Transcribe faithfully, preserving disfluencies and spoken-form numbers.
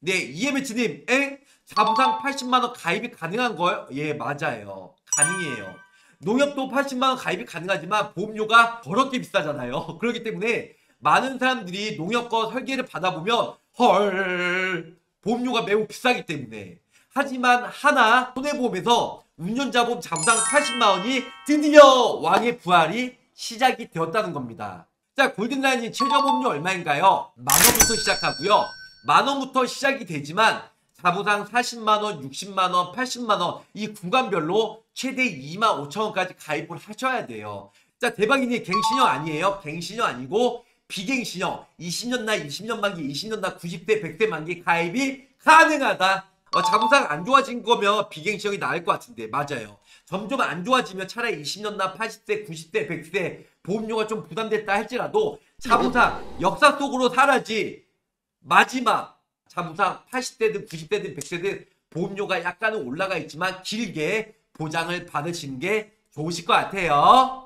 네, 이엠에이치님, 에? 자부상 팔십만 원 가입이 가능한 거요? 예, 맞아요. 가능해요. 농협도 팔십만 원 가입이 가능하지만 보험료가 더럽게 비싸잖아요. 그렇기 때문에 많은 사람들이 농협 거 설계를 받아보면 헐, 보험료가 매우 비싸기 때문에. 하지만 하나 손해보험에서 운전자 보험 자부상 팔십만 원이 드디어 왕의 부활이 시작이 되었다는 겁니다. 자, 골든라인이 최저 보험료 얼마인가요? 만 원부터 시작하고요. 만 원부터 시작이 되지만 자부상 사십만 원, 육십만 원, 팔십만 원 이 구간별로 최대 이만 오천 원까지 가입을 하셔야 돼요. 자, 대박이니 갱신형 아니에요? 갱신형 아니고 비갱신형. 이십 년 나 이십 년 만기, 이십 년 나 구십 대 백 세 만기 가입이 가능하다. 어, 자부상 안 좋아진 거면 비갱신형이 나을 것 같은데 맞아요. 점점 안 좋아지면 차라리 이십 년 나 팔십 세, 구십 대, 백 세 보험료가 좀 부담됐다 할지라도 자부상 역사 속으로 사라지 마지막 자부상 팔십 대든 구십 대든 백 세든 보험료가 약간은 올라가 있지만 길게 보장을 받으시는 게 좋으실 것 같아요.